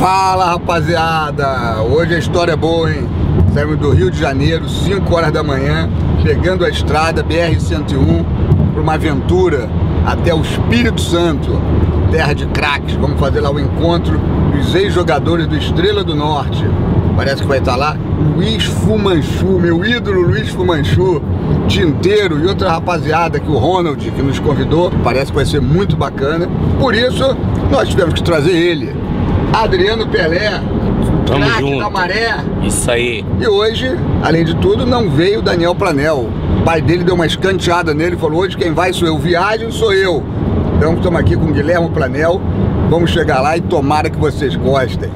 Fala, rapaziada! Hoje a história é boa, hein? Saímos do Rio de Janeiro, 5 horas da manhã, pegando a estrada BR-101 para uma aventura até o Espírito Santo, terra de craques. Vamos fazer lá o encontro dos ex-jogadores do Estrela do Norte. Parece que vai estar lá Luiz Fumanchu, meu ídolo Luiz Fumanchu, Tinteiro e outra rapaziada que o Ronald, que nos convidou. Parece que vai ser muito bacana. Por isso, nós tivemos que trazer ele, Adriano Pelé, craque da Maré. Isso aí. E hoje, além de tudo, não veio o Daniel Planel. O pai dele deu uma escanteada nele e falou: hoje quem vai sou eu, viagem sou eu. Então estamos aqui com o Guilherme Planel. Vamos chegar lá e tomara que vocês gostem.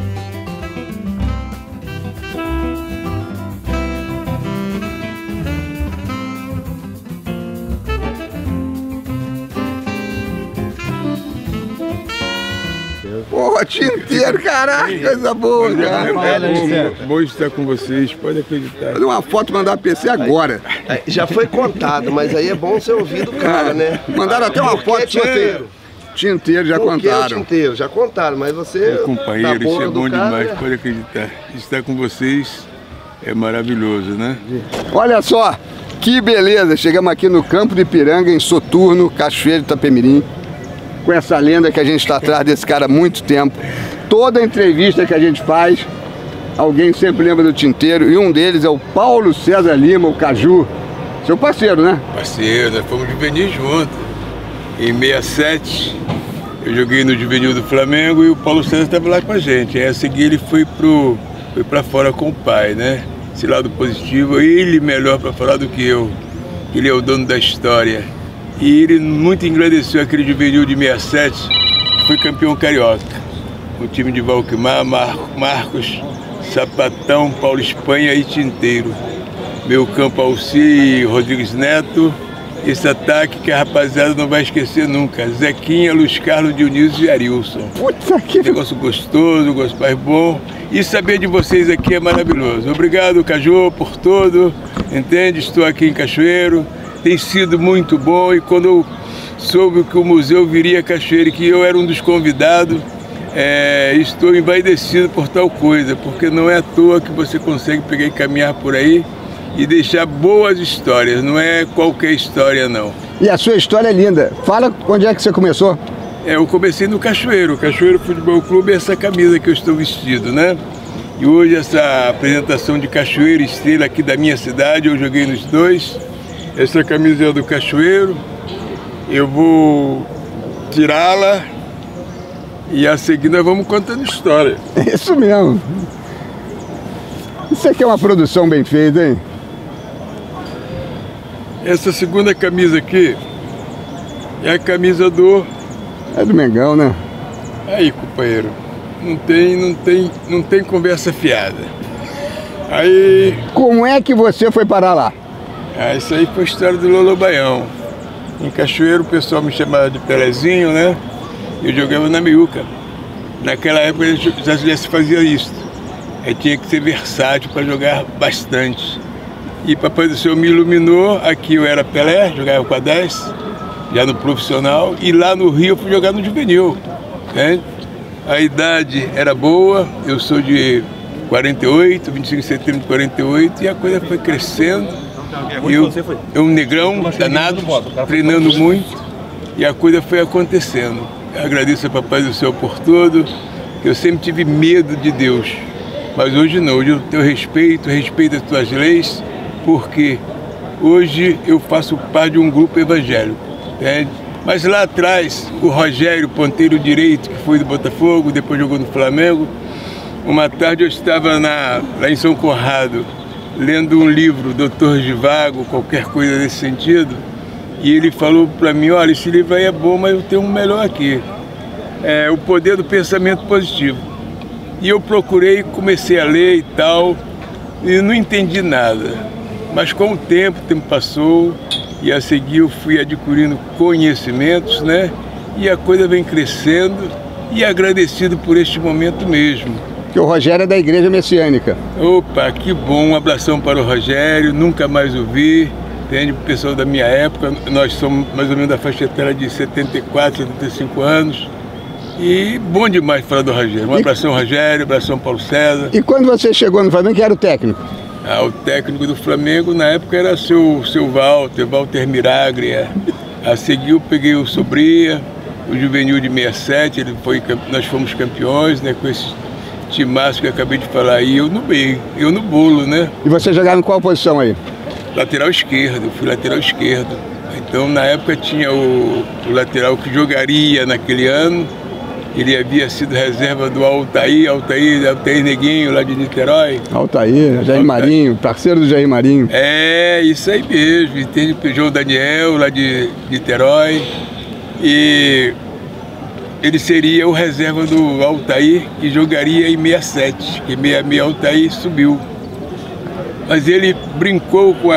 Pô, Tinteiro, caraca, coisa boa, cara. Bom estar com vocês, pode acreditar. Fazer uma foto e mandar a PC agora. Já foi contado, mas aí é bom você ouvir do cara, né? Mandaram até uma foto. Tinteiro. Tinteiro, já contaram. Tinteiro, já contaram, mas você... Companheiro, isso é bom demais, pode acreditar. Estar com vocês é maravilhoso, né? Olha só, que beleza. Chegamos aqui no Campo de Ipiranga, em Soturno, Cachoeiro de Itapemirim, com essa lenda que a gente está atrás desse cara há muito tempo. Toda entrevista que a gente faz, alguém sempre lembra do Tinteiro, e um deles é o Paulo César Lima, o Caju. Seu parceiro, né? Parceiro, nós fomos juvenil juntos. Em 67, eu joguei no juvenil do Flamengo e o Paulo César estava lá com a gente. Aí a seguir ele foi pra fora com o pai, né? Esse lado positivo, ele melhor para falar do que eu. Ele é o dono da história. E ele muito agradeceu aquele juvenil de 67, que foi campeão carioca. O time de Valquimar, Marcos, Sapatão, Paulo Espanha e Tinteiro. Meu campo Alci, Rodrigues Neto. Esse ataque que a rapaziada não vai esquecer nunca. Zequinha, Luiz Carlos, Dionísio e Arilson. Puta que... Negócio gostoso, gosto mais bom. E saber de vocês aqui é maravilhoso. Obrigado, Caju, por tudo. Entende? Estou aqui em Cachoeiro. Tem sido muito bom, e quando eu soube que o museu viria a Cachoeiro, que eu era um dos convidados, estou envaidecido por tal coisa, porque não é à toa que você consegue pegar e caminhar por aí e deixar boas histórias, não é qualquer história não. E a sua história é linda. Fala onde é que você começou. Eu comecei no Cachoeiro Futebol Clube, essa camisa que eu estou vestido, né? E hoje essa apresentação de Cachoeiro Estrela aqui da minha cidade, eu joguei nos dois. Essa camisa é do Cachoeiro, eu vou tirá-la e a seguir nós vamos contando história. Isso mesmo. Isso aqui é uma produção bem feita, hein? Essa segunda camisa aqui é a camisa do... É do Mengão, né? Aí, companheiro, não tem conversa fiada. Aí... Como é que você foi parar lá? Isso aí foi a história do Lolo Baião. Em Cachoeiro o pessoal me chamava de Pelezinho, né? Eu jogava na meiuca. Naquela época já se fazia isso. Aí tinha que ser versátil para jogar bastante. E Papai do Céu me iluminou. Aqui eu era Pelé, jogava com a 10, já no profissional. E lá no Rio eu fui jogar no juvenil, né? A idade era boa, eu sou de 48, 25 de setembro de 48, e a coisa foi crescendo. Eu um negrão danado, treinando muito, e a coisa foi acontecendo. Eu agradeço a Papai do Céu por tudo. Eu sempre tive medo de Deus, mas hoje não. Hoje eu tenho respeito as tuas leis, porque hoje eu faço parte de um grupo evangélico, entende? Mas lá atrás, o Rogério, ponteiro direito, que foi do Botafogo, depois jogou no Flamengo, uma tarde eu estava lá em São Conrado, lendo um livro, Doutor Givago, qualquer coisa desse sentido, e ele falou para mim: olha, esse livro aí é bom, mas eu tenho um melhor aqui, é O Poder do Pensamento Positivo. E eu procurei, comecei a ler e tal, e não entendi nada, mas com o tempo passou, e a seguir eu fui adquirindo conhecimentos, né, e a coisa vem crescendo, e agradecido por este momento mesmo. Que o Rogério é da Igreja Messiânica. Opa, que bom, um abração para o Rogério, nunca mais o vi, entende? O pessoal da minha época, nós somos mais ou menos da faixa etária de 74, 75 anos, E bom demais falar do Rogério. Um abração, Rogério, abração, Paulo César. E quando você chegou no Flamengo, quem era o técnico? O técnico do Flamengo na época era seu Walter Miraglia. A seguir eu peguei o Sobria, o Juvenil de 67, nós fomos campeões, né, com esse timaço que eu acabei de falar aí, eu no meio, eu no bolo, né? E você jogava em qual posição aí? Lateral esquerdo, fui lateral esquerdo. Então na época tinha o lateral que jogaria naquele ano, ele havia sido reserva do Altair Neguinho, lá de Niterói. Altair, Jair Marinho, parceiro do Jair Marinho. É, isso aí mesmo, entende? João Daniel, lá de Niterói. E ele seria o reserva do Altair, que jogaria em 67, que 66 Altair subiu. Mas ele brincou com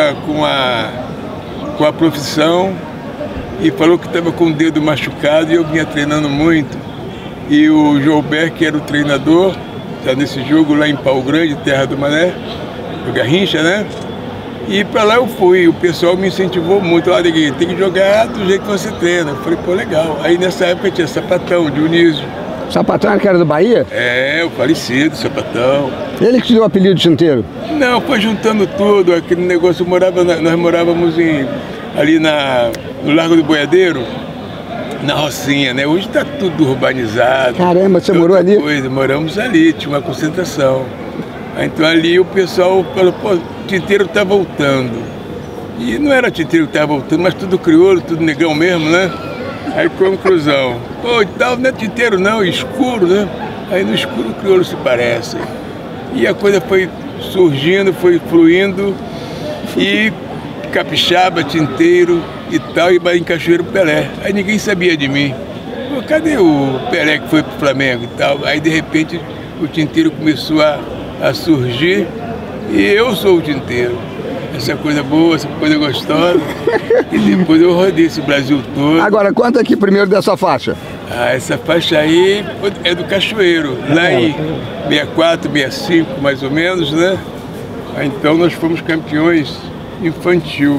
a profissão e falou que estava com o dedo machucado e eu vinha treinando muito. E o Joubert, que era o treinador, está nesse jogo lá em Pau Grande, terra do Mané, do Garrincha, né? E para lá eu fui, o pessoal me incentivou muito, lá tem que jogar do jeito que você treina. Eu falei, pô, legal. Aí nessa época tinha Sapatão, Dionísio. Sapatão era que era do Bahia? É, o falecido Sapatão. Ele que te deu o apelido de Tinteiro? Não, foi juntando tudo, aquele negócio, nós morávamos ali no Largo do Boiadeiro, na Rocinha, né? Hoje está tudo urbanizado. Caramba, você morou ali? Moramos ali, tinha uma concentração. Então ali o pessoal falou, pô, Tinteiro tá voltando. E não era Tinteiro que estava voltando, mas tudo crioulo, tudo negão mesmo, né? Aí conclusão, pô, e tal, não é Tinteiro não, escuro, né? Aí no escuro o crioulo se parece. E a coisa foi surgindo, foi fluindo, e capixaba, Tinteiro e tal, e em Cachoeiro Pelé. Aí ninguém sabia de mim. Pô, cadê o Pelé que foi pro Flamengo e tal? Aí de repente o Tinteiro começou a surgir e eu sou o Tinteiro. Essa coisa boa, essa coisa gostosa. E depois eu rodei esse Brasil todo. Agora, conta aqui primeiro dessa faixa. Essa faixa aí é do Cachoeiro, lá em 64, 65 mais ou menos, né? Então nós fomos campeões infantil.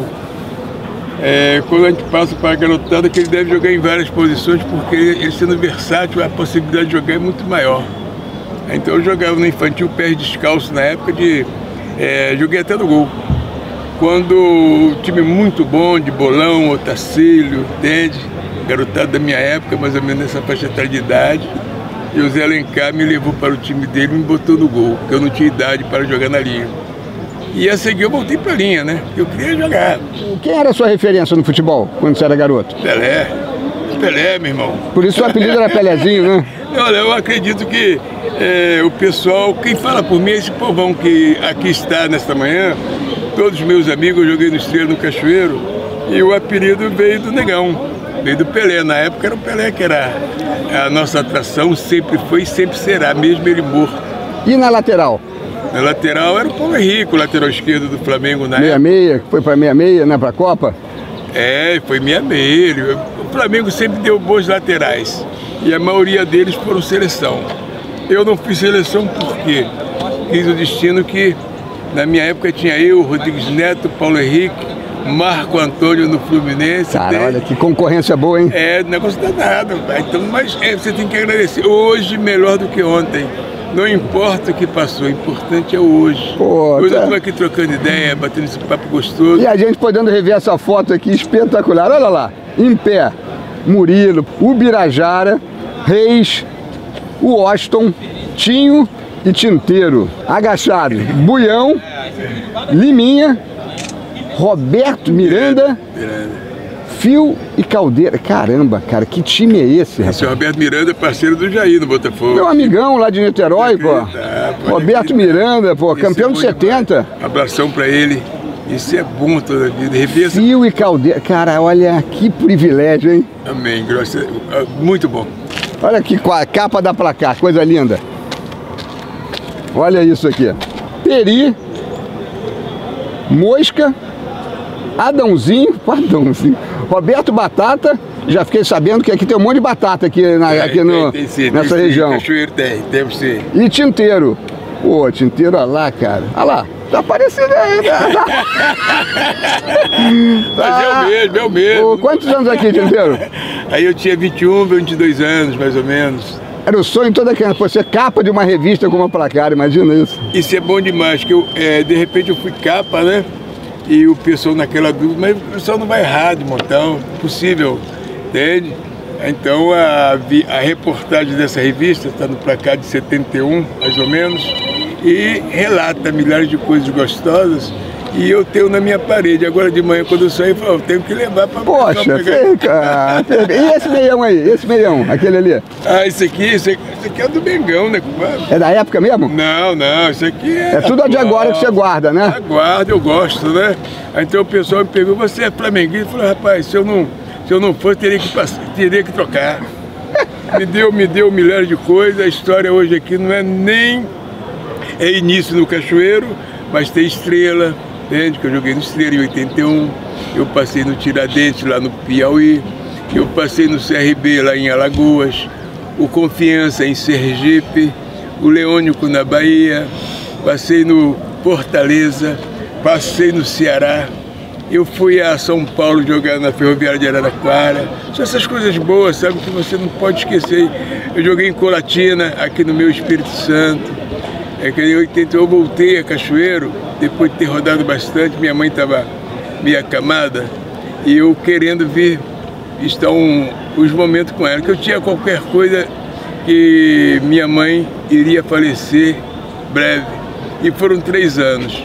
Quando a gente passa para a garotada, que ele deve jogar em várias posições, porque ele sendo versátil, a possibilidade de jogar é muito maior. Então eu jogava no infantil, pé descalço na época joguei até no gol. Quando o time muito bom, de Bolão, Otacílio, entende? Garotado da minha época, mais ou menos nessa faixa etária de idade, e o Zé Alencar me levou para o time dele e me botou no gol, porque eu não tinha idade para jogar na linha. E a seguir eu voltei para a linha, né? Eu queria jogar. Quem era a sua referência no futebol, quando você era garoto? Pelé, meu irmão. Por isso o apelido era Pelézinho, né? Olha, eu acredito que o pessoal, quem fala por mim é esse povão que aqui está nesta manhã, todos os meus amigos, eu joguei no Estrela, no Cachoeiro, e o apelido veio do Negão, veio do Pelé. Na época era o Pelé que era a nossa atração, sempre foi e sempre será, mesmo ele morto. E na lateral? Na lateral era o Paulo Henrique, o lateral esquerdo do Flamengo na época. 66, foi para 66, né, para a Copa? Foi 66. O Flamengo sempre deu bons laterais e a maioria deles foram seleção. Eu não fiz seleção porque quis o destino que na minha época tinha eu, Rodrigues Neto, Paulo Henrique, Marco Antônio no Fluminense. Cara, olha que concorrência boa, hein? Negócio danado. Então, mas você tem que agradecer. Hoje melhor do que ontem. Não importa o que passou, o importante é o hoje. Pô, hoje eu estou aqui trocando ideia, batendo esse papo gostoso. E a gente podendo rever essa foto aqui espetacular. Olha lá, em pé, Murilo, Ubirajara, Reis, o Washington, Tinho e Tinteiro. Agachado, Buião, Liminha, Roberto Miranda, Fio e Caldeira. Caramba, cara, que time é esse, rapaz? Esse é o Roberto Miranda, parceiro do Jair no Botafogo. Meu amigão lá de Niterói, pô. Roberto Miranda, pô, campeão de 70. Abração pra ele. Isso é bom toda a vida. Fio e Caldeira. Cara, olha que privilégio, hein? Amém. Muito bom. Olha aqui a capa da placar, coisa linda. Olha isso aqui. Peri, Mosca, Adãozinho, Roberto Batata. Já fiquei sabendo que aqui tem um monte de batata aqui, nessa região. Cachoeiro tem, deve ser. E Tinteiro. Pô, Tinteiro, olha lá, cara. Olha lá. Tá parecendo aí, né? Mas é o mesmo. Quantos anos aqui, Tinteiro? Aí eu tinha 21, 22 anos, mais ou menos. Era o sonho toda criança, pô, ser capa de uma revista com uma placar, imagina isso. Isso é bom demais, que de repente eu fui capa, né? E o pessoal naquela dúvida, mas o pessoal não vai errar de montão, possível, entende? Então a reportagem dessa revista está no placar de 71, mais ou menos, e relata milhares de coisas gostosas. E eu tenho na minha parede. Agora de manhã, quando eu sair, eu falo, eu tenho que levar para... Poxa, fica... E esse meião aí? Esse meião, aquele ali? Ah, esse aqui é do Mengão, né, compadre? É da época mesmo? Não, isso aqui é... É tudo de agora que você guarda, né? Aguardo, eu gosto, né? Então o pessoal me perguntou, você é flamenguista? Eu falei, rapaz, se eu não fosse, teria que trocar. me deu milhares de coisas. A história hoje aqui não é nem... É início no Cachoeiro, mas tem Estrela, entende? Que eu joguei no Estrela em 81, eu passei no Tiradentes lá no Piauí, eu passei no CRB lá em Alagoas, o Confiança em Sergipe, o Leônico na Bahia, passei no Fortaleza, passei no Ceará, eu fui a São Paulo jogar na Ferroviária de Araraquara. São essas coisas boas, sabe, que você não pode esquecer. Eu joguei em Colatina, aqui no meu Espírito Santo. Em 80 eu voltei a Cachoeiro, depois de ter rodado bastante, minha mãe estava meio acamada, e eu querendo vir estar os momentos com ela, que eu tinha qualquer coisa que minha mãe iria falecer breve, e foram 3 anos.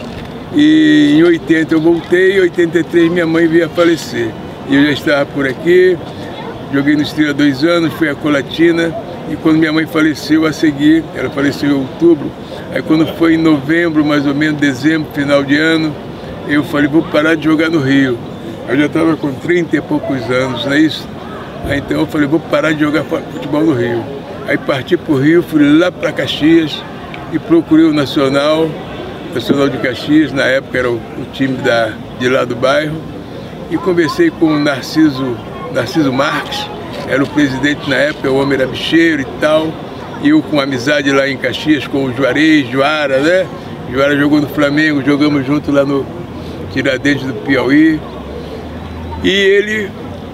E em 80 eu voltei, em 83 minha mãe veio a falecer, e eu já estava por aqui, joguei no Estrela 2 anos, fui a Colatina, e quando minha mãe faleceu a seguir, ela faleceu em outubro, aí quando foi em novembro, mais ou menos, dezembro, final de ano, eu falei, vou parar de jogar no Rio. Eu já estava com 30 e poucos anos, não é isso? Aí então eu falei, vou parar de jogar futebol no Rio. Aí parti para o Rio, fui lá para Caxias e procurei o Nacional de Caxias, na época era o time de lá do bairro, e conversei com o Narciso Marques, era o presidente na época, o homem era bicheiro e tal, e eu com amizade lá em Caxias com o Juarez, Juara, né? Juara jogou no Flamengo, jogamos junto lá no Tiradentes do Piauí, e ele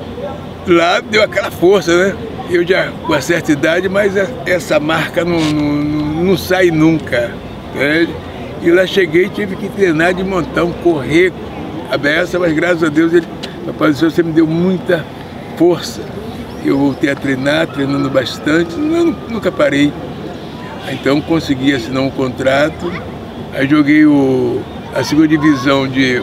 lá deu aquela força, né? Eu já com uma certa idade, mas essa marca não sai nunca, né? E lá cheguei, tive que treinar de montão, correr a beça, mas graças a Deus, Papai do Céu, você me deu muita força. Eu voltei a treinar, treinando bastante, nunca parei. Então consegui assinar um contrato, aí joguei a segunda divisão de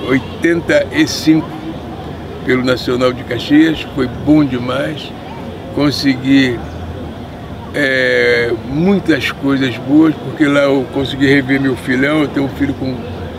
85 pelo Nacional de Caxias, foi bom demais. Consegui muitas coisas boas, porque lá eu consegui rever meu filhão, eu tenho um filho com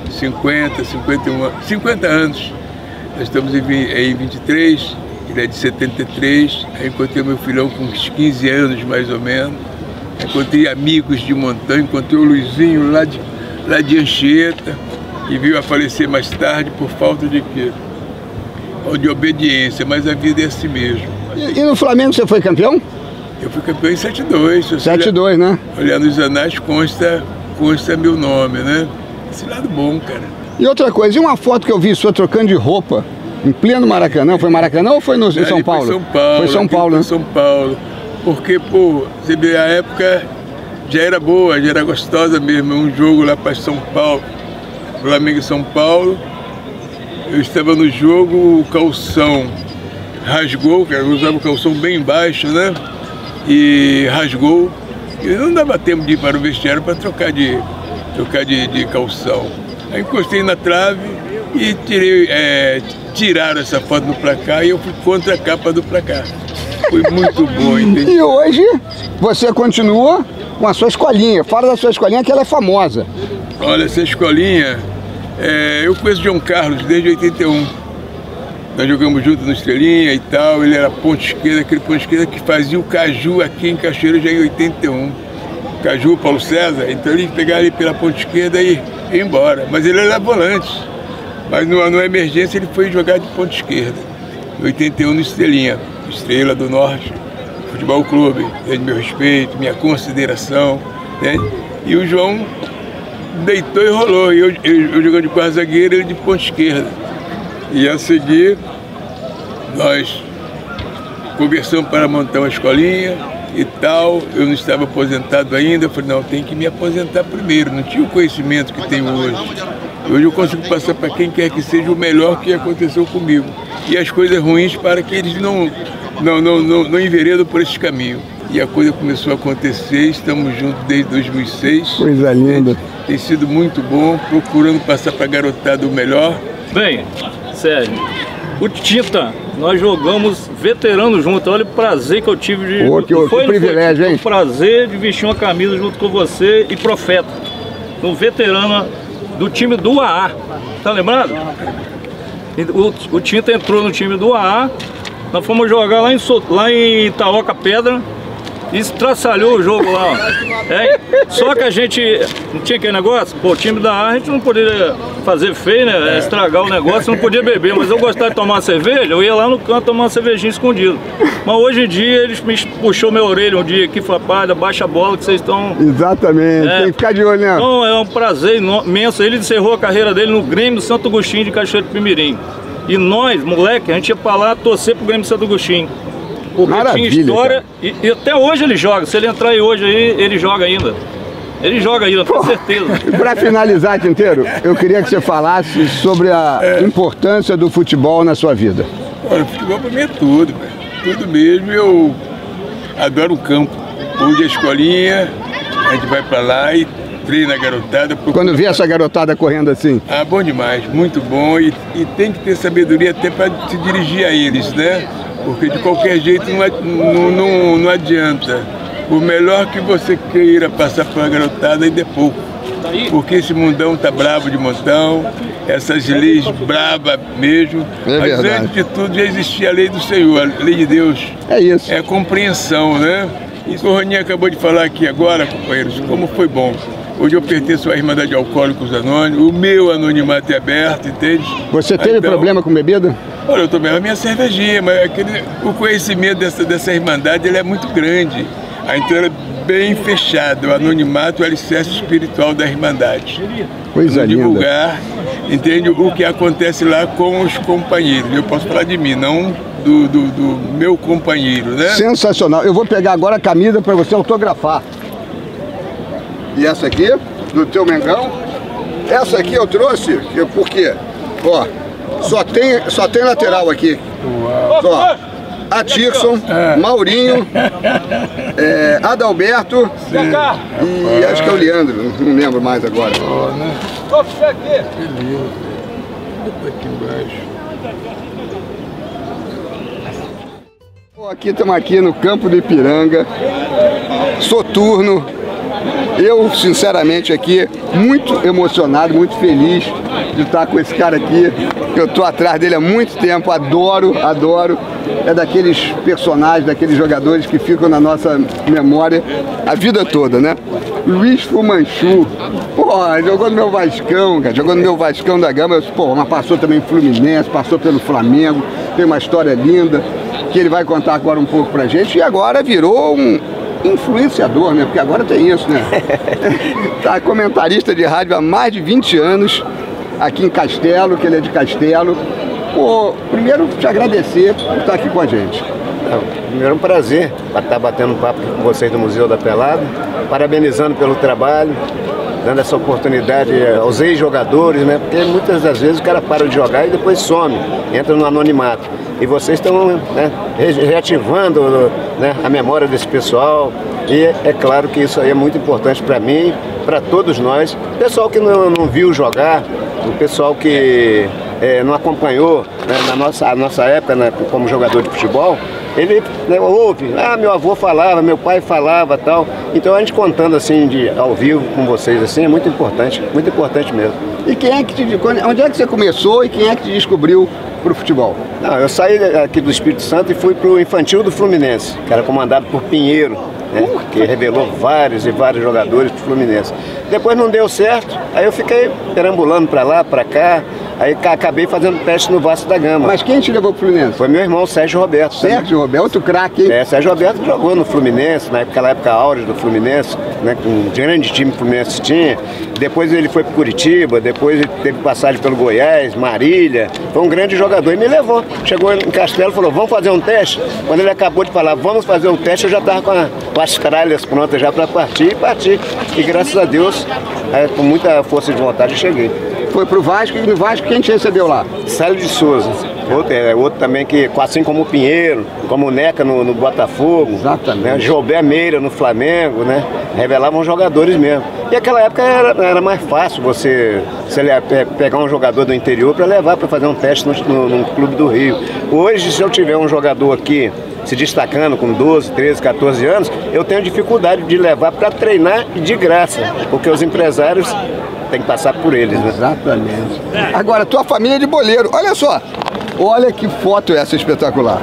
50 anos, nós estamos em 23, ele é de 73, aí encontrei meu filhão com uns 15 anos mais ou menos, encontrei amigos de montão, encontrei o Luizinho lá de Anchieta, que veio a falecer mais tarde por falta de quê? De obediência, mas a vida é assim mesmo. E no Flamengo você foi campeão? Eu fui campeão em 72. 72, né? Olhar nos anais consta meu nome, né? Esse lado bom, cara. E outra coisa, e uma foto que eu vi sua trocando de roupa em pleno Maracanã? Foi Maracanã ou foi em São Paulo? Foi São Paulo. Foi São Paulo, né? São Paulo. Porque, pô, você vê, a época já era boa, já era gostosa mesmo. Um jogo lá para São Paulo, Flamengo e São Paulo. Eu estava no jogo, o calção rasgou, eu usava o calção bem baixo, né? E rasgou. E não dava tempo de ir para o vestiário para trocar de calção. Aí encostei na trave e tiraram essa foto do placar e eu fui contra a capa do placar. Foi muito bom, entendeu? E hoje você continua com a sua escolinha. Fala da sua escolinha, que ela é famosa. Olha, essa escolinha, eu conheço o João Carlos desde 81. Nós jogamos junto no Estrelinha e tal, ele era ponta esquerda, aquele ponta esquerda que fazia o Caju aqui em Cachoeiro já em 81. Caju, Paulo César, então ele pegava ele pela ponta esquerda e ia embora. Mas ele era volante, mas numa emergência ele foi jogar de ponta esquerda. Em 81 no Estrelinha, Estrela do Norte, Futebol Clube, meu respeito, minha consideração, né? E o João deitou e rolou. Eu jogando de quarto zagueiro, ele de ponta esquerda. E a seguir, nós conversamos para montar uma escolinha e tal. Eu não estava aposentado ainda. Eu falei, não, tem que me aposentar primeiro. Não tinha o conhecimento que tenho hoje. Hoje eu consigo passar para quem quer que seja o melhor que aconteceu comigo. E as coisas ruins para que eles não enveredam por esse caminho. E a coisa começou a acontecer, estamos juntos desde 2006. Coisa linda. Tem sido muito bom, procurando passar para a garotada o melhor. Bem, Sérgio, o Tinta, nós jogamos veterano junto. Olha o prazer que eu tive de... Que privilégio, hein? O prazer de vestir uma camisa junto com você e Profeta. Um veterano do time do AA. Tá lembrado? O Tinta entrou no time do AA. Nós fomos jogar lá em Itaoca Pedra. E estraçalhou o jogo lá, ó. Só que a gente não tinha aquele negócio, pô, o time da A gente não poderia fazer feio, né, estragar o negócio, não podia beber, mas eu gostava de tomar cerveja, eu ia lá no canto tomar uma cervejinha escondido. Mas hoje em dia eles me puxou minha orelha um dia aqui, falou, rapaz, baixa a bola que vocês estão... Exatamente, tem que ficar de olho, né? Então é um prazer imenso, ele encerrou a carreira dele no Grêmio Santo Agostinho de Cachoeiro de Pimirim. E nós, moleque, a gente ia pra lá torcer pro Grêmio Santo Agostinho. Porque maravilha, tinha história e até hoje ele joga. Se ele entrar aí hoje aí, ele joga ainda. Ele joga ainda, tenho certeza. Para finalizar, Tinteiro, eu queria que você falasse sobre a importância do futebol na sua vida. Olha, o futebol para mim é tudo, velho. Tudo mesmo. Eu adoro o campo. Hoje a escolinha, a gente vai para lá e treina a garotada. Quando vê essa garotada correndo assim? Ah, bom demais, muito bom. E tem que ter sabedoria até para se dirigir a eles, né? Porque de qualquer jeito não adianta. O melhor que você queira passar para a garotada ainda é pouco. Porque esse mundão tá bravo de montão, essas leis bravas mesmo. É mas verdade. Antes de tudo já existia a lei do Senhor, a lei de Deus. É isso. É a compreensão, né? Isso o Roninho acabou de falar aqui agora, companheiros, como foi bom. Hoje eu pertenço à Irmandade de Alcoólicos Anônimos, o meu anonimato é aberto, entende? Você teve problema com bebida? Olha, eu tomei a minha cervejinha, mas o conhecimento dessa Irmandade ele é muito grande. Então era bem fechado, o anonimato é o alicerce espiritual da Irmandade. Coisa linda. Divulgar, entende, o que acontece lá com os companheiros. Eu posso falar de mim, não do meu companheiro, né? Sensacional. Eu vou pegar agora a camisa para você autografar. E essa aqui, do teu Mengão. Essa aqui eu trouxe, por quê? Ó, só tem lateral aqui. Só. Atirson, Maurinho, Adalberto e acho que é o Leandro, não lembro mais agora. Beleza. Aqui embaixo. Aqui estamos aqui no campo do Ipiranga, soturno. Eu, sinceramente, aqui, muito emocionado, muito feliz de estar com esse cara aqui. Eu estou atrás dele há muito tempo, adoro. É daqueles personagens, daqueles jogadores que ficam na nossa memória a vida toda, né? Luiz Fumanchu, porra, jogou no meu Vascão, cara, jogou no meu Vascão da Gama, porra, mas passou também Fluminense, passou pelo Flamengo, tem uma história linda, que ele vai contar agora um pouco pra gente, e agora virou um influenciador, né? Porque agora tem isso, né? Tá comentarista de rádio há mais de 20 anos, aqui em Castelo, que ele é de Castelo. Pô, primeiro te agradecer por estar aqui com a gente. Primeiro é um prazer estar batendo um papo aqui com vocês do Museu da Pelada, parabenizando pelo trabalho, dando essa oportunidade aos ex-jogadores, né? Porque muitas das vezes o cara para de jogar e depois some, entra no anonimato. E vocês estão, né, reativando, né, a memória desse pessoal. E é claro que isso aí é muito importante para mim, para todos nós. O pessoal que não viu jogar, o pessoal que não acompanhou, né, na nossa época, né, como jogador de futebol, ele, né, ouve, meu avô falava, meu pai falava, tal. Então a gente contando assim ao vivo com vocês assim é muito importante mesmo. E quem é que onde é que você começou e quem é que te descobriu pro futebol? Não, eu saí aqui do Espírito Santo e fui pro Infantil do Fluminense, que era comandado por Pinheiro, né, que revelou vários e vários jogadores pro Fluminense. Depois não deu certo, aí eu fiquei perambulando para lá, para cá, Aí acabei fazendo teste no Vasco da Gama. Mas quem te levou pro Fluminense? Foi meu irmão, Sérgio Roberto. Sérgio Roberto, outro craque, hein? Sérgio Roberto jogou no Fluminense, naquela época áurea do Fluminense, né, com um grande time que o Fluminense tinha. Depois ele foi para Curitiba, depois ele teve passagem pelo Goiás, Marília. Foi um grande jogador e me levou. Chegou em Castelo e falou, vamos fazer um teste? Quando ele acabou de falar, vamos fazer um teste, eu já estava com as tralhas prontas já para partir. E graças a Deus, com muita força de vontade, eu cheguei. Foi pro Vasco, e no Vasco quem te recebeu lá? Célio de Souza. Outro também que, assim como o Pinheiro, como o Neca no Botafogo. Exatamente. Né? Jobé Meira no Flamengo, né? Revelavam jogadores mesmo. E aquela época era mais fácil você pegar um jogador do interior para levar para fazer um teste no clube do Rio. Hoje, se eu tiver um jogador aqui se destacando com 12, 13, 14 anos, eu tenho dificuldade de levar para treinar de graça, porque os empresários têm que passar por eles, né? Exatamente. Agora, tua família é de boleiro, olha só, olha que foto é essa espetacular.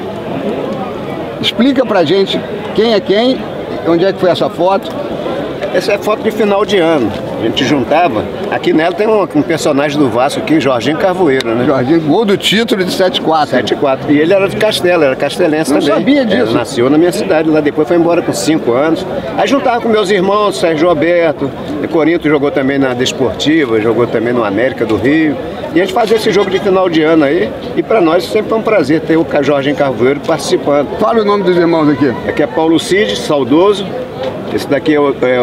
Explica pra gente quem é quem, onde é que foi essa foto. Essa é foto de final de ano. A gente juntava. Aqui nela tem um personagem do Vasco aqui, Jorginho Carvoeiro, né? Jorginho, gol do título de 7-4. 7-4. E ele era de Castelo, era castelense também. Não sabia disso. Ele nasceu na minha cidade lá, depois foi embora com 5 anos. Aí juntava com meus irmãos, Sérgio Roberto, Corinto jogou também na Desportiva, jogou também no América do Rio. E a gente fazia esse jogo de final de ano aí, e pra nós sempre foi um prazer ter o Jorginho Carvoeiro participando. Fala o nome dos irmãos aqui. Aqui é Paulo Cid, saudoso. Esse daqui é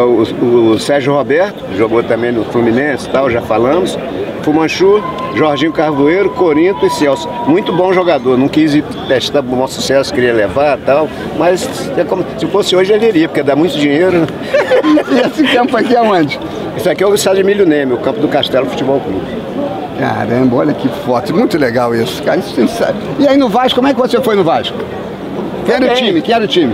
o Sérgio Roberto, jogou também no Fluminense e tal, já falamos. Fumanchu, Jorginho Carvoeiro, Corinto e Celso. Muito bom jogador, não quis ir testar o nosso sucesso, queria levar e tal, mas se fosse hoje ele iria, porque dá muito dinheiro. Né? E esse campo aqui é onde? Esse aqui é o estádio Emílio Neme, o campo do Castelo Futebol Clube. Caramba, olha que foto, muito legal isso, cara, isso sabe. E aí no Vasco, como é que você foi no Vasco? Quem era o time? Quem era o time?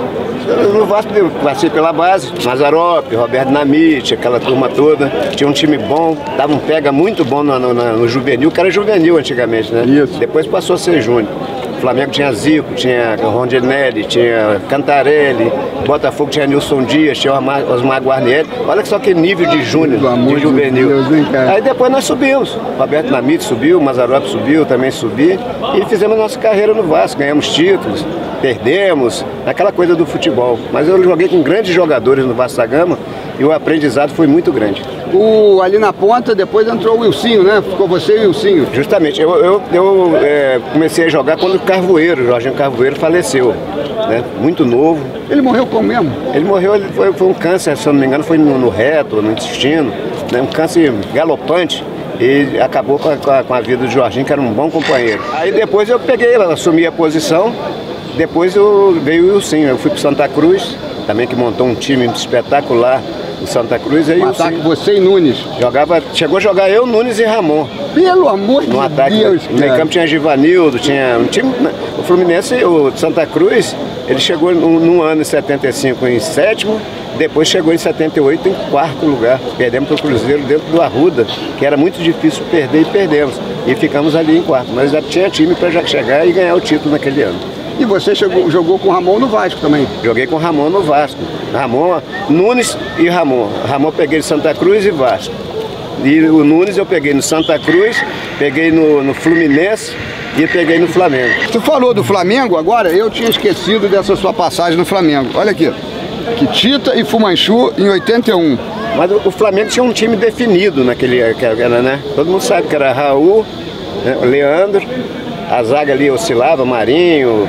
No Vasco eu passei pela base, Mazzaropi, Roberto Namite, aquela turma toda. Tinha um time bom, dava um pega muito bom no juvenil, que era juvenil antigamente, né? Isso. Depois passou a ser júnior. O Flamengo tinha Zico, tinha Rondinelli, tinha Cantarelli, Botafogo tinha Nilson Dias, tinha Osmar Guarnieri. Olha só que nível de júnior, de juvenil. Aí depois nós subimos. Roberto Namite subiu, Mazzaropi subiu, também subi. E fizemos nossa carreira no Vasco, ganhamos títulos, perdemos, aquela coisa do futebol. Mas eu joguei com grandes jogadores no Vasco da Gama e o aprendizado foi muito grande. Ali na ponta, depois entrou o Wilsinho, né? Ficou você e o Wilsinho. Justamente, eu comecei a jogar quando o Carvoeiro, Jorginho Carvoeiro, faleceu, né? Muito novo. Ele morreu como mesmo? Ele morreu, foi um câncer, se eu não me engano, foi no reto, no intestino, né? Um câncer galopante. E acabou com a vida do Jorginho, que era um bom companheiro. Aí depois eu peguei, assumi a posição, depois veio o Wilsinho, eu fui para Santa Cruz, também que montou um time espetacular em Santa Cruz. Aí um ataque você e Nunes. Chegou a jogar eu, Nunes e Ramon. Pelo amor no ataque, de Deus, no meio campo tinha Givanildo, tinha um time. O Fluminense, o Santa Cruz, ele chegou num ano em 75 em 7º, depois chegou em 78 em 4º lugar. Perdemos para o Cruzeiro dentro do Arruda, que era muito difícil perder e perdemos. E ficamos ali em 4º, mas já tinha time para já chegar e ganhar o título naquele ano. E você jogou com o Ramon no Vasco também? Joguei com o Ramon no Vasco. Ramon, Nunes e Ramon. Ramon peguei de Santa Cruz e Vasco. E o Nunes eu peguei no Santa Cruz, peguei no Fluminense e peguei no Flamengo. Você falou do Flamengo agora, eu tinha esquecido dessa sua passagem no Flamengo. Olha aqui, que Tita e Fumanchu em 81. Mas o Flamengo tinha um time definido naquele, né? Todo mundo sabe que era Raul, né? Leandro. A zaga ali oscilava, Marinho,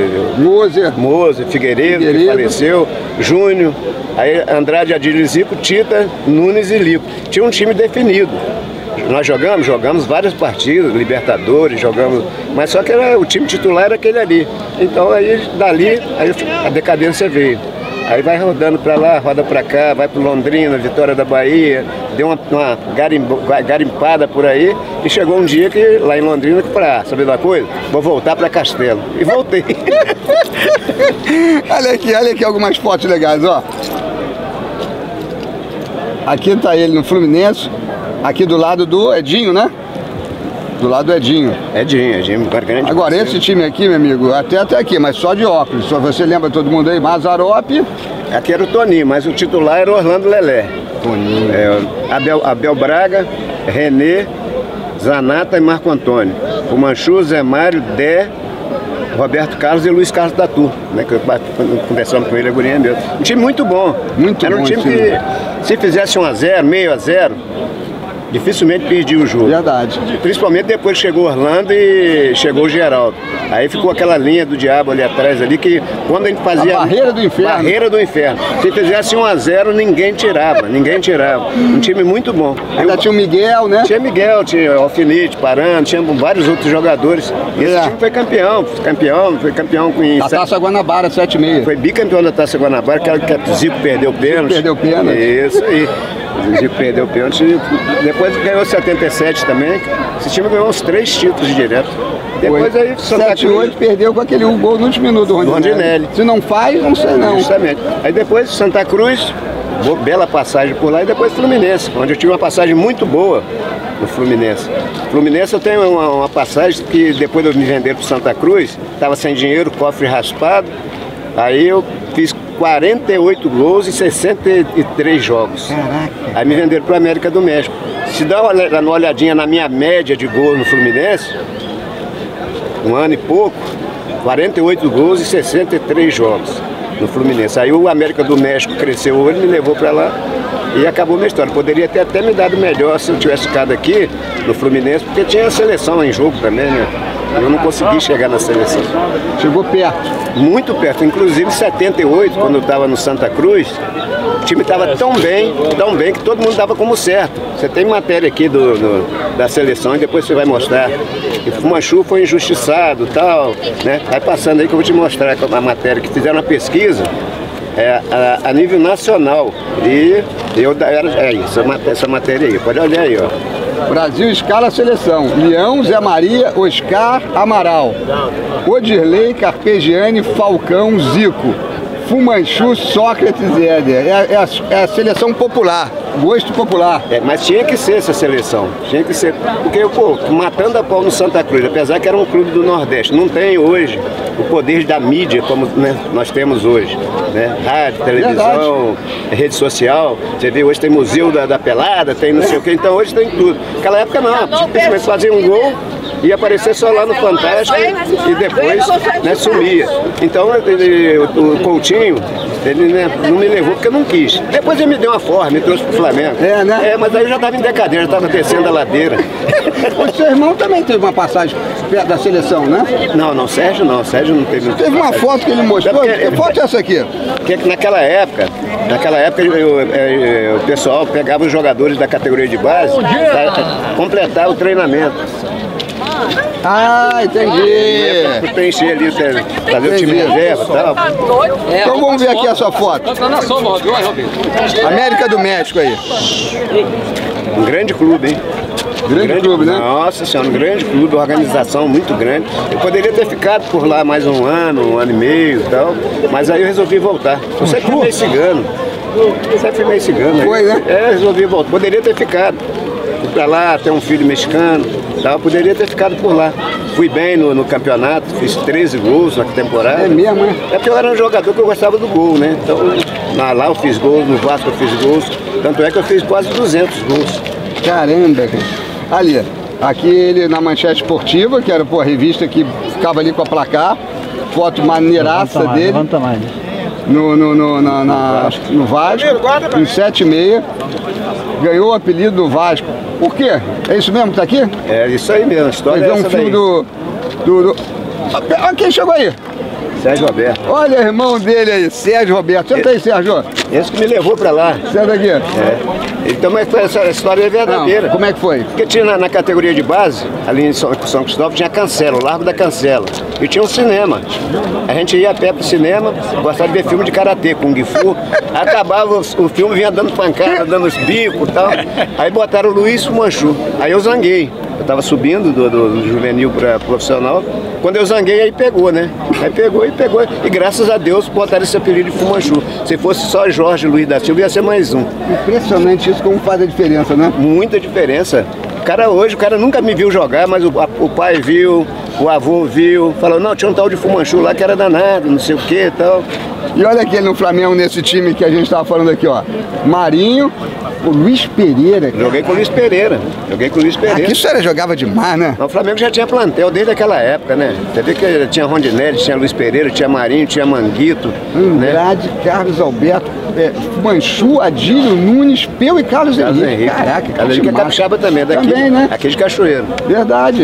Moser, Figueiredo, que faleceu, Júnior, aí Andrade, Adílio, Zico, Tita, Nunes e Lico. Tinha um time definido. Nós jogamos várias partidas, Libertadores, jogamos, mas só que o time titular era aquele ali. Então aí dali a decadência veio. Aí vai rodando para lá, roda para cá, vai para Londrina, Vitória da Bahia, deu uma garimpada por aí e chegou um dia que lá em Londrina, para saber da coisa, vou voltar para Castelo. E voltei. olha aqui algumas fotos legais, ó. Aqui tá ele no Fluminense, aqui do lado do Edinho, né? Do lado do Edinho. Edinho, grande. Agora esse time aqui, meu amigo, até aqui, mas só de óculos. Só você lembra todo mundo aí? Mazzaropi. Aqui era o Toninho, mas o titular era o Orlando Lelé. Toninho. Abel Braga, René, Zanata e Marco Antônio. Fumanchu, Zé Mário, Dé, Roberto Carlos e Luiz Carlos Tatu, né, que eu conversamos com ele, a gurinha mesmo. Um time muito bom. Era um time que, se fizesse 1 a 0, meio a 0, dificilmente perdia o jogo. Verdade. Principalmente depois que chegou Orlando e chegou o Geraldo. Aí ficou aquela linha do diabo ali atrás, ali, que quando a gente fazia... A barreira do inferno. Barreira do inferno. Se fizesse 1 a 0, ninguém tirava. Um time muito bom. Ainda tinha o Miguel, né? Tinha Miguel, tinha Alfinete, Parando, tinha vários outros jogadores. E esse time foi campeão com... Da Taça Guanabara, 7,5. Foi bicampeão da Taça Guanabara, que o Zico perdeu o pênalti. Perdeu o pênalti. Isso aí. O Zico perdeu o pênalti. Depois ganhou 77 também. Esse time ganhou uns 3 títulos direto. Depois aí, Santa Cruz... 7-8 perdeu com aquele gol no último minuto do Rondinelli. Se não faz, não sei não. Justamente. Aí depois Santa Cruz, bela passagem por lá, e depois Fluminense, onde eu tive uma passagem muito boa no Fluminense. Fluminense eu tenho uma passagem que depois de eu me vender para Santa Cruz, estava sem dinheiro, cofre raspado, aí eu fiz 48 gols em 63 jogos. Caraca. Aí me venderam para a América do México. Se dá uma olhadinha na minha média de gols no Fluminense, 1 ano e pouco, 48 gols e 63 jogos no Fluminense. Aí o América do México cresceu, ele me levou para lá e acabou minha história. Poderia ter até me dado melhor se eu tivesse ficado aqui no Fluminense, porque tinha a seleção em jogo também, né? Eu não consegui chegar na seleção. Chegou perto. Muito perto. Inclusive em 78, quando eu estava no Santa Cruz, o time estava tão bem, que todo mundo dava como certo. Você tem matéria aqui da seleção e depois você vai mostrar. E Fumanchu foi injustiçado e tal, né? Vai passando aí que eu vou te mostrar a matéria, que fizeram uma pesquisa a nível nacional. E eu essa matéria aí, pode olhar aí, ó. Brasil escala a seleção: Leão, Zé Maria, Oscar, Amaral, Odirley, Carpegiani, Falcão, Zico, Fumanchu, Sócrates e Éder. É a seleção popular, gosto popular. Mas tinha que ser essa seleção, tinha que ser, porque, pô, matando a pau no Santa Cruz, apesar que era um clube do Nordeste, não tem hoje o poder da mídia como, né, nós temos hoje, né? Rádio, televisão, rede social, você vê, hoje tem museu da pelada, tem não sei o que, então hoje tem tudo. Naquela época não, simplesmente fazia um gol, ia aparecer só lá no Fantástico e depois, né, sumia. Então o Coutinho, ele, né, não me levou porque eu não quis. Depois ele me deu uma forma, me trouxe pro Flamengo. Né? Mas aí eu já estava em decadência, já estava descendo a ladeira. O seu irmão também teve uma passagem perto da seleção, né? Não, Sérgio não teve. Teve uma foto que ele mostrou, que foto é essa aqui? Que naquela época o pessoal pegava os jogadores da categoria de base para completar o treinamento. Ah, entendi. Preencher ali, fazer o time reserva e tal. Então vamos ver aqui a sua foto. América do México aí. Um grande clube, hein? Grande clube, né? Nossa senhora, um grande clube, organização muito grande. Eu poderia ter ficado por lá mais um ano e meio e tal, mas aí eu resolvi voltar. Eu sempre fui meio cigano. Foi, né? Resolvi voltar. Poderia ter ficado. Fui pra lá, ter um filho mexicano, tal, poderia ter ficado por lá. Fui bem no campeonato, fiz 13 gols na temporada. É mesmo, né? É porque eu era um jogador que eu gostava do gol, né? Então, lá eu fiz gols, no Vasco eu fiz gols. Tanto é que eu fiz quase 200 gols. Caramba, cara. Ali, aqui ele na Manchete Esportiva, que era, pô, a revista que ficava ali com a placar. Foto maneiraça dele. Levanta mais. No Vasco, em 7,6. Ganhou o apelido do Vasco. Por quê? É isso mesmo que tá aqui? É isso aí mesmo, a história é um filme do... Olha quem chegou aí. Sérgio Roberto. Olha o irmão dele aí, Sérgio Roberto. Senta aí, Sérgio. Esse que me levou pra lá. Senta aqui. Então, mas essa história é verdadeira. Não, como é que foi? Porque tinha na categoria de base, ali em São Cristóvão, tinha a Cancela, o Largo da Cancela. E tinha um cinema. A gente ia a pé pro cinema, gostava de ver filme de karatê, Kung Fu. Acabava o filme, vinha dando pancada, dando os bicos e tal. Aí botaram o Luiz Fumanchu. Aí eu zanguei. Eu tava subindo do juvenil para profissional. Quando eu zanguei, aí pegou, né? Aí pegou. E graças a Deus botaram esse apelido de Fumanchu. Se fosse só Jorge Luiz da Silva, ia ser mais um. Impressionante isso, como faz a diferença, né? Muita diferença. O cara nunca me viu jogar, mas o pai viu, o avô viu. Falou, não, tinha um tal de Fumanchu lá que era danado, não sei o que e tal. E olha aqui no Flamengo, nesse time que a gente estava falando aqui, ó. Marinho, O Luiz Pereira, cara. Joguei com o Luiz Pereira. Aqui o senhor jogava demais, né? O Flamengo já tinha plantel desde aquela época, né? Você vê que tinha Rondinelli, tinha Luiz Pereira, tinha Marinho, tinha Manguito. Andrade, Carlos Alberto, Manchu, Adílio, Nunes, Peu e Carlos Henrique. Caraca, Carlos Henrique é capixaba também, daqui. Também, né? Aqui de Cachoeiro. Verdade.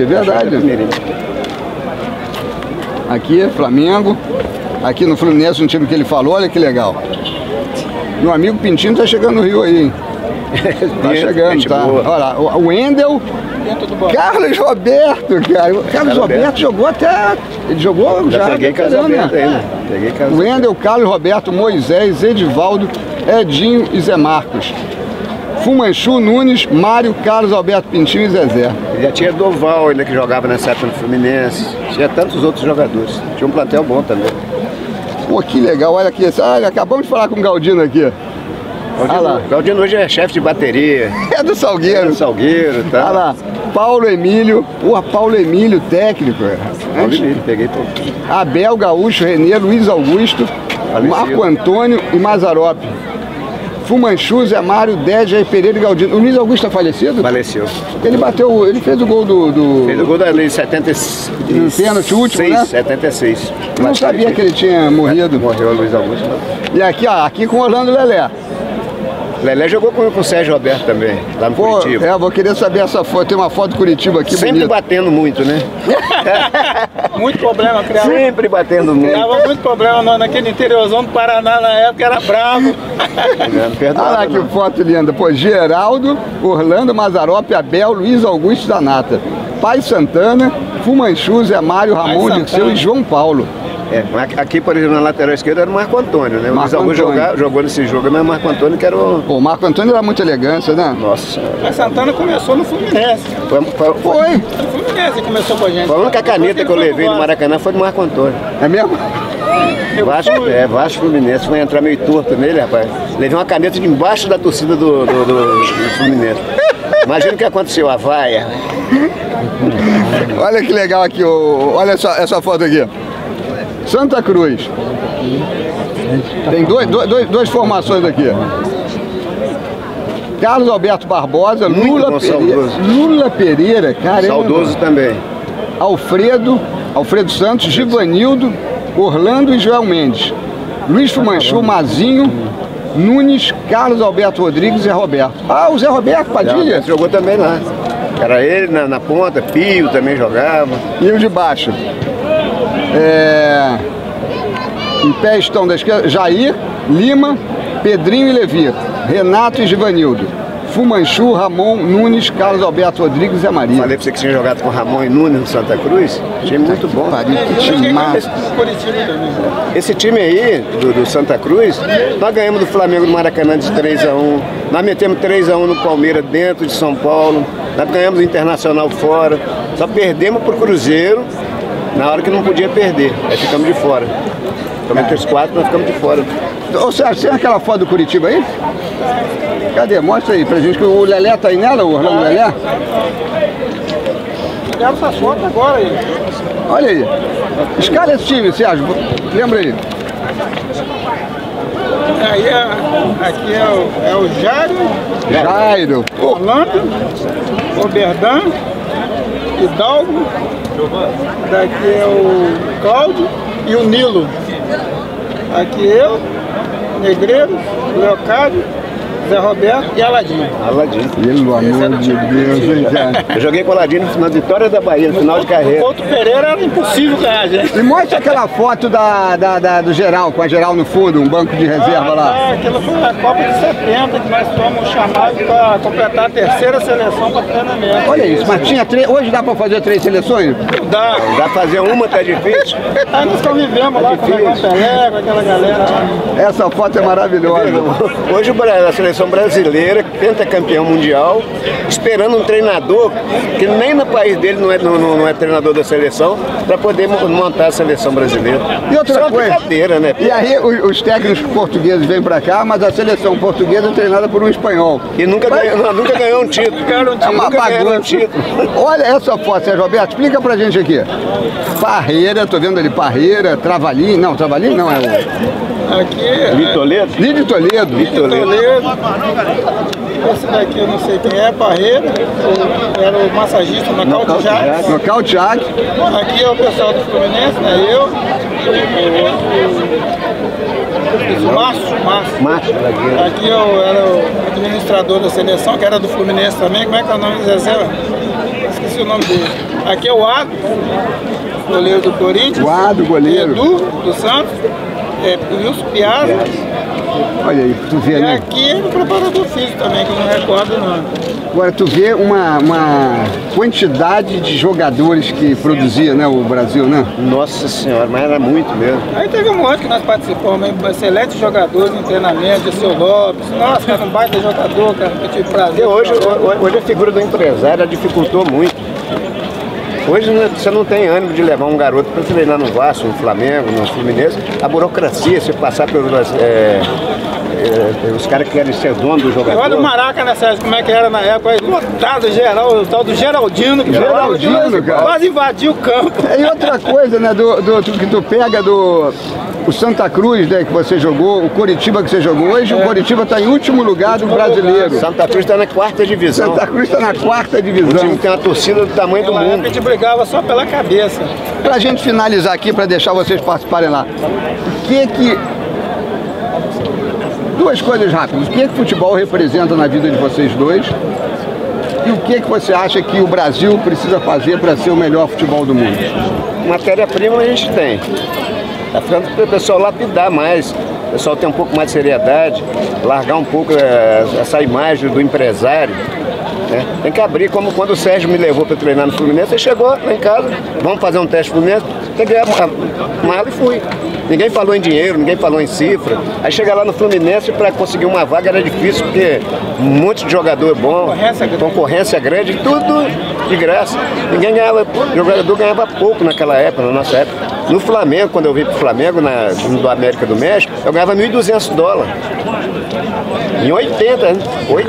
Aqui, Flamengo. Aqui no Fluminense, um time que ele falou, olha que legal. Meu amigo Pintinho tá chegando no Rio aí, hein? Tá chegando, tá? Olha lá, o Wendel, Carlos Roberto, cara. O Carlos Roberto jogou até... Ele jogou já. Peguei Carlos Roberto ainda. O Wendel, Carlos Roberto, Moisés, Edivaldo, Edinho e Zé Marcos. Fumanchu, Nunes, Mário, Carlos Alberto Pintinho e Zezé. Já tinha Doval ainda que jogava nessa época no Fluminense. Tinha tantos outros jogadores. Tinha um plantel bom também. Pô, que legal, olha aqui. Olha, acabamos de falar com o Galdino aqui. Galdino hoje é chefe de bateria. É do Salgueiro. Tá? Olha lá, Paulo Emílio. Porra, Paulo Emílio, técnico. Paulo Emílio, peguei pouco. Abel, Gaúcho, Renê, Luiz Augusto, Marco Antônio e Mazarope. Fumanchu, Zé Mário, Dé, Jair Pereira e Galdino. O Luiz Augusto tá falecido? Faleceu. Ele fez o gol do... Fez o gol da lei 76. No pênalti último, né? 76. Eu não sabia que ele tinha morrido. Morreu o Luiz Augusto. E aqui, ó, aqui com o Orlando Lelé. Lelé jogou com o Sérgio Roberto também, lá no Curitiba. Vou querer saber essa foto. Tem uma foto do Curitiba aqui sempre bonita. Batendo muito, né? Muito problema, criava. Sempre batendo muito. Criava muito problema naquele interiorzão do Paraná na época, era bravo. Olha lá que foto linda. Pô, Geraldo, Orlando, Mazarope, Abel, Luiz Augusto Zanata, Pai Santana, Fumanchu, Zé Mário, Ramon Dirceu e João Paulo. Aqui, por exemplo, na lateral esquerda era o Marco Antônio, né? O Luiz Augusto jogou nesse jogo, mas o Marco Antônio que era o... Pô, o Marco Antônio era muita elegância, né? Nossa. A Santana começou no Fluminense. Foi. No Fluminense começou com a gente. Foi a única caneta que eu levei no Maracanã foi do Marco Antônio. É mesmo? Vasco Fluminense. Foi entrar meio torto nele, rapaz. Levei uma caneta de embaixo da torcida do Fluminense. Imagina o que aconteceu, a vaia. Olha que legal aqui, olha essa foto aqui. Santa Cruz. Tem duas formações aqui. Carlos Alberto Barbosa, Lula Pereira, caramba. Saudoso também. Alfredo Santos, Givanildo, Orlando e Joel Mendes. Luiz Fumanchu, Mazinho, Nunes, Carlos Alberto Rodrigues e Zé Roberto. Ah, o Zé Roberto Padilha? Jogou também lá. Era ele na ponta, Pio também jogava. E o de baixo? Em pé estão da esquerda, Jair, Lima, Pedrinho e Levi, Renato e Givanildo, Fumanchu, Ramon, Nunes, Carlos Alberto Rodrigues e Zé Maria. Falei pra você que tinha jogado com Ramon e Nunes no Santa Cruz. Time muito bom. Esse time aí, do Santa Cruz, nós ganhamos do Flamengo no Maracanã de 3-1. Nós metemos 3-1 no Palmeiras dentro de São Paulo. Nós ganhamos o Internacional fora. Só perdemos pro Cruzeiro na hora que não podia perder. Aí ficamos de fora. Ficamos entre os 4, nós ficamos de fora. Ô Sérgio, tem aquela foto do Curitiba aí? Cadê? Mostra aí pra gente que o Lelé tá aí nela, o Orlando Lelé. Pegaram essa foto agora aí. Olha aí. Escala esse time, Sérgio. Lembra aí. Aí aqui é o Jairo. Orlando, Oberdan, Hidalgo. Daqui é o Cláudio e o Nilo. Aqui eu, Negreiro, Leocádio, Zé Roberto e Aladinho. Pelo amor de Deus, hein, cara. Eu joguei com o Aladinho na Vitória da Bahia, no final de carreira. O Couto Pereira era impossível ganhar, gente. E mostra aquela foto do Geral, com a Geral no fundo, um banco de reserva lá. Aquilo foi na Copa de 70, que nós fomos chamados para completar a terceira seleção para treinamento. Olha isso, mas tinha hoje dá para fazer 3 seleções? Dá. Dá pra fazer uma, tá difícil. Aí nós convivemos lá com o Pelé, com aquela galera lá. Essa foto é maravilhosa. Hoje a seleção brasileira, pentacampeão mundial, esperando um treinador que nem no país dele não é treinador da seleção, para poder montar a seleção brasileira. E outra coisa, brincadeira, né? E aí os técnicos portugueses vêm para cá, mas a seleção portuguesa é treinada por um espanhol. E nunca ganhou um título. É uma bagunça. Olha essa foto, Sérgio Roberto, explica pra gente aqui. Parreira, tô vendo ali Parreira, Travalim, não, Travalim não é o... Aqui Lídio Toledo. Lídio Toledo. Esse daqui eu não sei quem é, Parreira, era o massagista Nocaute Jack. Nocaute Jack. Aqui é o pessoal do Fluminense, né? Eu, o Márcio. Aqui eu era o administrador da seleção, que era do Fluminense também. Como é que é o nome do Zezé? Esqueci o nome dele. Aqui é o Ado, goleiro do Corinthians. O Ado, goleiro. Edu, do Santos. O Wilson Piazza. Olha aí, tu vê, né? E aqui é o preparador físico também, que eu não recordo não. Agora, tu vê uma quantidade de jogadores que produzia, né, o Brasil, né? Nossa Senhora, mas era muito mesmo. Aí teve um monte que nós participamos, excelentes jogadores em treinamento, o seu Lopes. Nossa, cara, um baita jogador, cara, que eu tive prazer. E hoje a figura do empresário dificultou muito. Hoje você não tem ânimo de levar um garoto para treinar no Vasco, no Flamengo, no Fluminense. A burocracia, você passar pelos os caras que querem ser dono do jogador. Olha o Maracanã, Sérgio, como é que era na época, aí, lotado geral, o tal do Geraldino, que cara. quase invadiu o campo. E outra coisa, né, que tu pega o Santa Cruz, né, que você jogou, o Coritiba que você jogou hoje, o Coritiba está em último lugar do brasileiro. Santa Cruz está na 4ª divisão. Santa Cruz está na 4ª divisão. O time tem uma torcida do tamanho do mundo. A gente brigava só pela cabeça. Pra gente finalizar aqui, para deixar vocês participarem lá, duas coisas rápidas. O que futebol representa na vida de vocês dois? E o que você acha que o Brasil precisa fazer para ser o melhor futebol do mundo? Matéria-prima a gente tem. Está ficando para o pessoal lapidar mais. O pessoal ter um pouco mais de seriedade, largar um pouco essa imagem do empresário. Né? Tem que abrir, como quando o Sérgio me levou para treinar no Fluminense, ele chegou lá em casa, vamos fazer um teste no Fluminense, peguei a mala e fui. Ninguém falou em dinheiro, ninguém falou em cifra. Aí chegar lá no Fluminense, para conseguir uma vaga era difícil, porque um monte de jogador bom, concorrência grande, tudo de graça. Ninguém ganhava, o jogador ganhava pouco naquela época, na nossa época. No Flamengo, quando eu vim para o Flamengo, do América do México, eu ganhava $1.200. Em 80, né?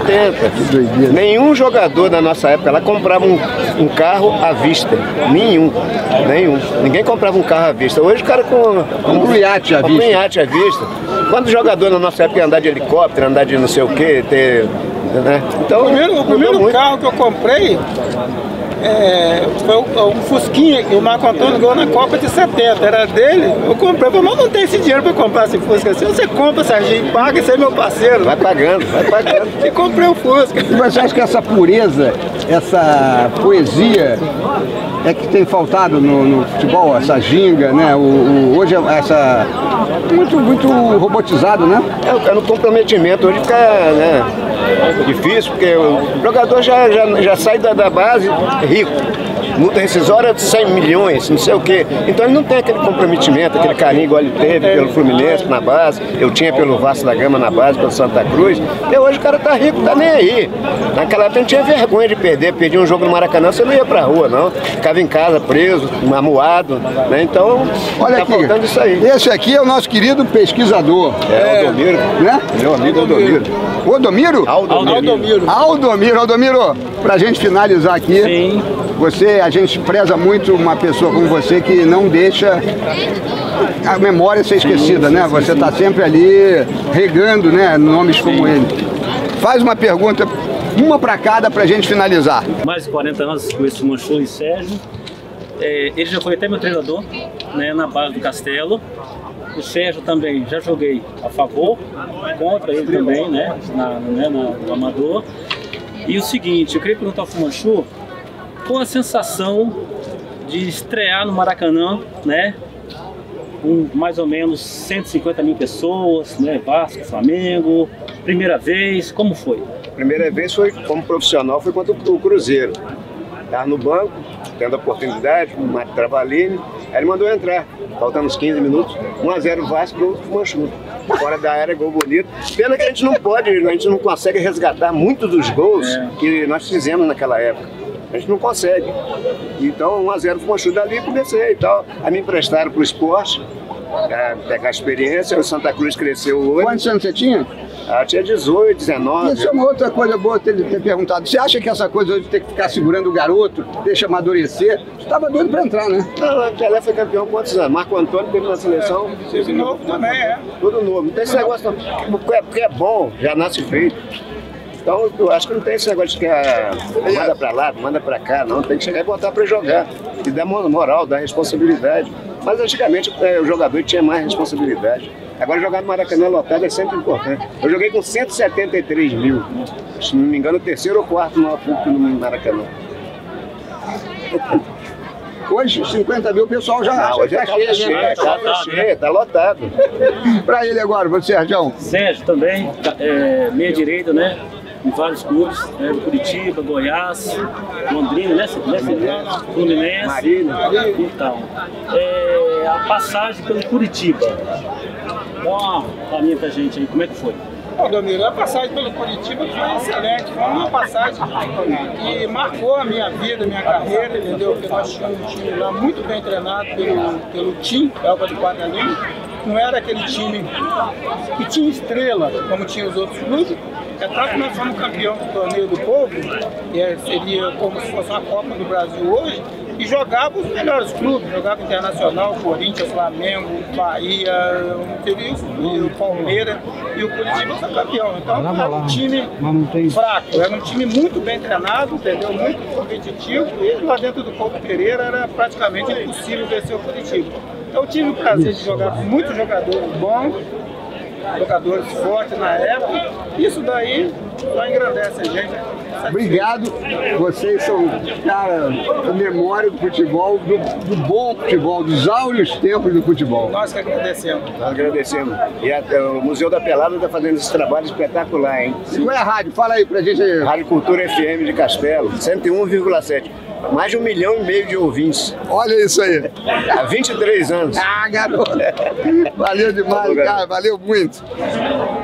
80. Nenhum jogador da nossa época lá comprava um carro à vista. Nenhum. Ninguém comprava um carro à vista. Hoje o cara com um iate à vista. Um iate à vista. Quando jogador na nossa época ia andar de helicóptero, andar de não sei o quê, né? Então, o primeiro carro que eu comprei foi um Fusquinha que o Marco Antônio ganhou na Copa de 70, era dele, eu comprei, mas não tem esse dinheiro para comprar esse Fusca assim, você compra, Serginho, paga, esse é meu parceiro. Vai pagando. E comprei o Fusca. E você acha que essa pureza, essa poesia é que tem faltado no futebol, essa ginga, né? Hoje essa muito robotizado, né? É no comprometimento, hoje fica, né, difícil, porque o jogador já sai da base rico. Multa rescisória de 100 milhões, não sei o quê. Então ele não tem aquele comprometimento, aquele carinho igual ele teve pelo Fluminense na base, eu tinha pelo Vasco da Gama na base, pelo Santa Cruz. E hoje o cara tá rico, tá nem aí. Naquela época não tinha vergonha de perder um jogo no Maracanã, você não ia pra rua, não. Ficava em casa preso, amuado, né? Então, olha tá aqui, faltando isso aí. Esse aqui é o nosso querido pesquisador. É o Aldomiro, né? Meu amigo Aldomiro. Aldomiro? Aldomiro, pra gente finalizar aqui. Sim. A gente preza muito uma pessoa como você que não deixa a memória ser esquecida, né? Você está sempre ali regando, né, nomes como ele. Faz uma pergunta, uma para cada, para a gente finalizar. Mais de 40 anos com esse Manchou e Sérgio. Ele já foi até meu treinador, né, na base do Castelo. O Sérgio também já joguei a favor, contra ele também, né, no Amador. E o seguinte, eu queria perguntar ao Fumanchu qual a sensação de estrear no Maracanã, né, com mais ou menos 150 mil pessoas, né, Vasco, Flamengo, primeira vez, como foi? A primeira vez foi como profissional, foi contra o Cruzeiro. Estava no banco, tendo a oportunidade, o Marco Travalini, aí ele mandou entrar, faltando uns 15 minutos, 1-0 Vasco, gol do Fumanchu. Fora da área, gol bonito. Pena que a gente não consegue resgatar muitos dos gols que nós fizemos naquela época. A gente não consegue. Então, 1-0 Fumanchu dali, comecei e tal. Aí me emprestaram para o esporte, para pegar experiência. O Santa Cruz cresceu hoje. Quantos anos você tinha? Eu tinha 18, 19. Isso é uma outra coisa boa ter perguntado. Você acha que essa coisa de ter que ficar segurando o garoto, deixa amadurecer? Você estava doido para entrar, né? Não, o Pelé foi campeão há quantos anos? Marco Antônio teve na seleção. Tudo novo também, é. Tudo novo. Não tem esse negócio, porque é bom, já nasce feito. Então, eu acho que não tem esse negócio de que manda pra lá, manda pra cá, não. Tem que chegar e botar pra jogar. E dar moral, dar responsabilidade. Mas antigamente o jogador tinha mais responsabilidade. Agora jogar no Maracanã lotado é sempre importante. Eu joguei com 173 mil. Se não me engano, o terceiro ou quarto maior público no Maracanã. Hoje, 50 mil, o pessoal já acha hoje tá cheio, tá lotado. Pra ele agora, você, Sérgio. Sérgio também, meia direita, né? Em vários clubes, né? Do Curitiba, Goiás, Londrina, né? Fluminense, Marília. e tal. A passagem pelo Curitiba. Dá uma palhinha pra gente aí, como é que foi? Bom, Domiro, a passagem pelo Curitiba foi excelente. Foi uma passagem que marcou a minha vida, a minha carreira, entendeu? Porque nós tínhamos um time lá muito bem treinado pelo time, Elba de Quadradinho. Não era aquele time que tinha estrela, como tinha os outros clubes. É claro que nós somos campeão do Torneio do Povo, que seria como se fosse uma Copa do Brasil hoje, e jogava os melhores clubes, jogava Internacional, Corinthians, Flamengo, Bahia, o Palmeiras e o Curitiba foi campeão. Então era um time fraco, era um time muito bem treinado, entendeu? Muito competitivo, e lá dentro do Couto Pereira era praticamente impossível vencer o Curitiba. Então eu tive o prazer de jogar com muitos jogadores bons, jogadores fortes na época. Isso daí só engrandece a gente. Obrigado. Vocês são, cara, a memória do futebol, do bom futebol, dos áureos tempos do futebol. Nós que agradecemos. Nós agradecemos. E o Museu da Pelada está fazendo esse trabalho espetacular, hein? E qual é a rádio? Fala aí pra gente aí. Rádio Cultura FM de Castelo, 101,7. Mais de 1,5 milhão de ouvintes. Olha isso aí. Há 23 anos. Ah, garoto. Valeu demais, cara. Valeu muito.